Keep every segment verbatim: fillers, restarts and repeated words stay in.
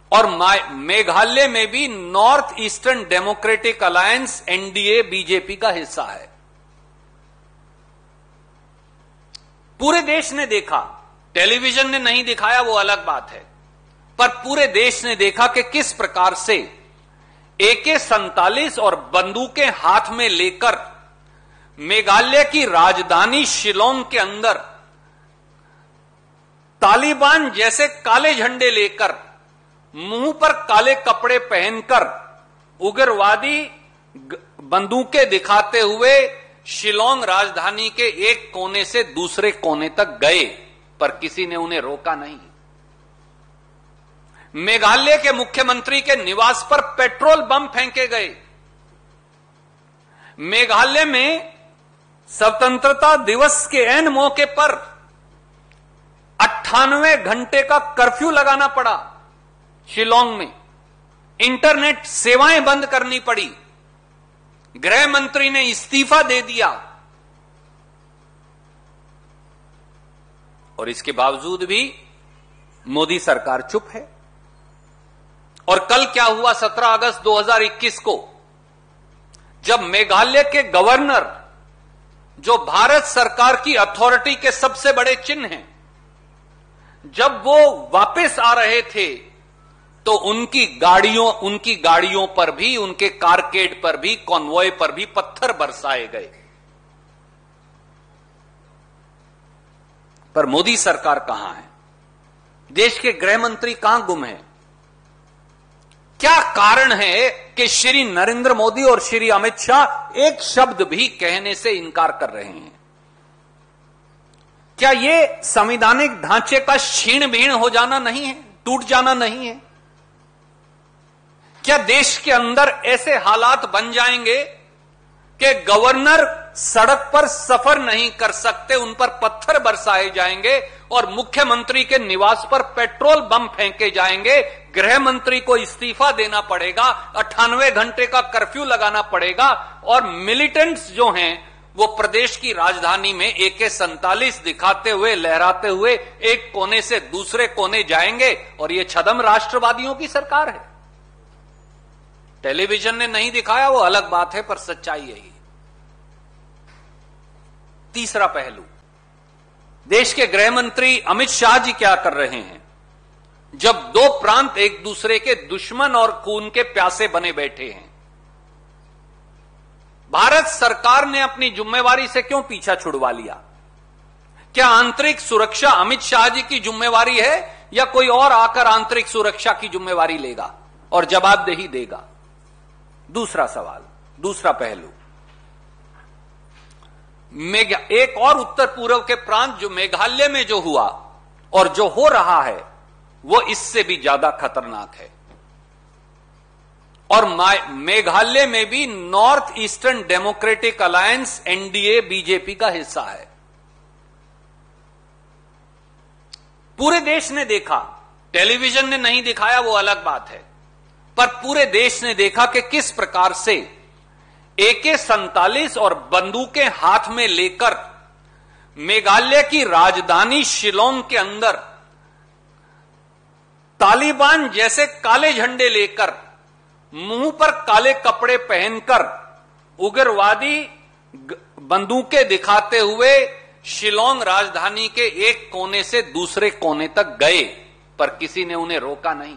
और मेघालय में भी north eastern democratic alliance NDA BJP का हिस्सा है। पूरे देश ने देखा, टेलीविजन ने नहीं दिखाया वो अलग बात है, पर पूरे देश ने देखा कि किस प्रकार से ए के सैंतालीस और बंदूकें हाथ में लेकर मेघालय की राजधानी शिलोंग के अंदर तालिबान जैसे काले झंडे लेकर, मुंह पर काले कपड़े पहनकर उग्रवादी बंदूकें दिखाते हुए शिलोंग राजधानी के एक कोने से दूसरे कोने तक गए, पर किसी ने उन्हें रोका नहीं। मेघालय के मुख्यमंत्री के निवास पर पेट्रोल बम फेंके गए। मेघालय में स्वतंत्रता दिवस के एन मौके पर अट्ठानवे घंटे का कर्फ्यू लगाना पड़ा। शिलोंग में इंटरनेट सेवाएं बंद करनी पड़ी। गृह मंत्री ने इस्तीफा दे दिया और इसके बावजूद भी मोदी सरकार चुप है। और कल क्या हुआ सत्रह अगस्त दो हज़ार इक्कीस को, जब मेघालय के गवर्नर, जो भारत सरकार की अथॉरिटी के सबसे बड़े चिन्ह हैं, जब वो वापस आ रहे थे तो उनकी गाड़ियों उनकी गाड़ियों पर भी, उनके कारकेड पर भी, कॉन्वॉय पर भी पत्थर बरसाए गए। पर मोदी सरकार कहां है? देश के गृह मंत्री कहां गुम हैं? क्या कारण है कि श्री नरेंद्र मोदी और श्री अमित शाह एक शब्द भी कहने से इनकार कर रहे हैं? क्या यह संवैधानिक ढांचे का क्षीण भीण हो जाना नहीं है, टूट जाना नहीं है? क्या देश के अंदर ऐसे हालात बन जाएंगे कि गवर्नर सड़क पर सफर नहीं कर सकते, उन पर पत्थर बरसाए जाएंगे और मुख्यमंत्री के निवास पर पेट्रोल बम फेंके जाएंगे, गृह मंत्री को इस्तीफा देना पड़ेगा, अट्ठानवे घंटे का कर्फ्यू लगाना पड़ेगा और मिलिटेंट्स जो हैं वो प्रदेश की राजधानी में ए के सैंतालीस दिखाते हुए, लहराते हुए एक कोने से दूसरे कोने जाएंगे? और ये छदम राष्ट्रवादियों की सरकार है। टेलीविजन ने नहीं दिखाया वो अलग बात है, पर सच्चाई यही। तीसरा पहलू, देश के गृह मंत्री अमित शाह जी क्या कर रहे हैं जब दो प्रांत एक दूसरे के दुश्मन और खून के प्यासे बने बैठे हैं? भारत सरकार ने अपनी जिम्मेवारी से क्यों पीछा छुड़वा लिया? क्या आंतरिक सुरक्षा अमित शाह जी की जिम्मेवारी है या कोई और आकर आंतरिक सुरक्षा की जिम्मेवारी लेगा और जवाबदेही देगा? दूसरा सवाल, दूसरा पहलू, मेघ एक और उत्तर पूर्व के प्रांत जो मेघालय में जो हुआ और जो हो रहा है वो इससे भी ज्यादा खतरनाक है। और मेघालय में भी north eastern democratic alliance NDA BJP का हिस्सा है। पूरे देश ने देखा, टेलीविजन ने नहीं दिखाया वो अलग बात है, पर पूरे देश ने देखा कि किस प्रकार से ए के सैंतालीस और बंदूकें हाथ में लेकर मेघालय की राजधानी शिलोंग के अंदर तालिबान जैसे काले झंडे लेकर, मुंह पर काले कपड़े पहनकर उग्रवादी बंदूकें दिखाते हुए शिलोंग राजधानी के एक कोने से दूसरे कोने तक गए, पर किसी ने उन्हें रोका नहीं।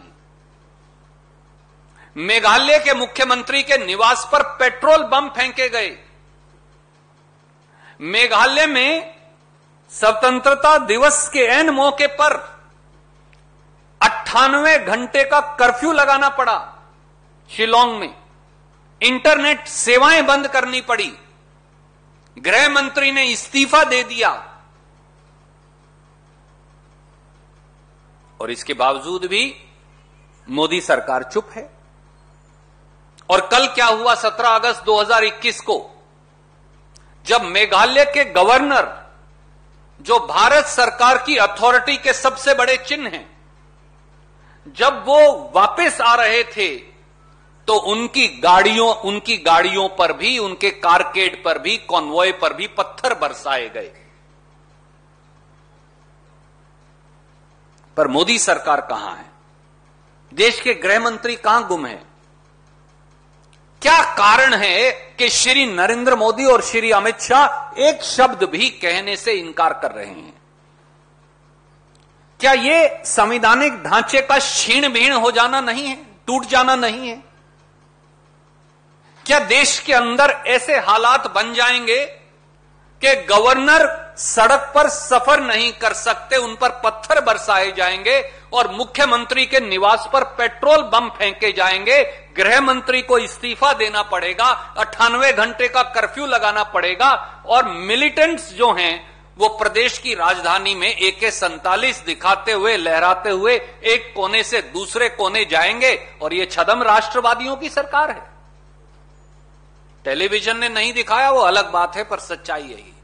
मेघालय के मुख्यमंत्री के निवास पर पेट्रोल बम फेंके गए। मेघालय में स्वतंत्रता दिवस के एन मौके पर अट्ठानवे घंटे का कर्फ्यू लगाना पड़ा। शिलोंग में इंटरनेट सेवाएं बंद करनी पड़ी। गृह मंत्री ने इस्तीफा दे दिया और इसके बावजूद भी मोदी सरकार चुप है। और कल क्या हुआ सत्रह अगस्त दो हज़ार इक्कीस को, जब मेघालय के गवर्नर, जो भारत सरकार की अथॉरिटी के सबसे बड़े चिन्ह हैं, जब वो वापस आ रहे थे तो उनकी गाड़ियों उनकी गाड़ियों पर भी, उनके कारकेड पर भी, कॉन्वॉय पर भी पत्थर बरसाए गए। पर मोदी सरकार कहां है? देश के गृह मंत्री कहां गुम है? क्या कारण है कि श्री नरेंद्र मोदी और श्री अमित शाह एक शब्द भी कहने से इनकार कर रहे हैं? क्या यह संवैधानिक ढांचे का क्षीण भीण हो जाना नहीं है, टूट जाना नहीं है? क्या देश के अंदर ऐसे हालात बन जाएंगे कि गवर्नर सड़क पर सफर नहीं कर सकते, उन पर पत्थर बरसाए जाएंगे और मुख्यमंत्री के निवास पर पेट्रोल बम फेंके जाएंगे, गृह मंत्री को इस्तीफा देना पड़ेगा, अट्ठानवे घंटे का कर्फ्यू लगाना पड़ेगा और मिलिटेंट्स जो हैं वो प्रदेश की राजधानी में ए के सैंतालीस दिखाते हुए, लहराते हुए एक कोने से दूसरे कोने जाएंगे? और ये छदम राष्ट्रवादियों की सरकार है। टेलीविजन ने नहीं दिखाया वो अलग बात है, पर सच्चाई यही है।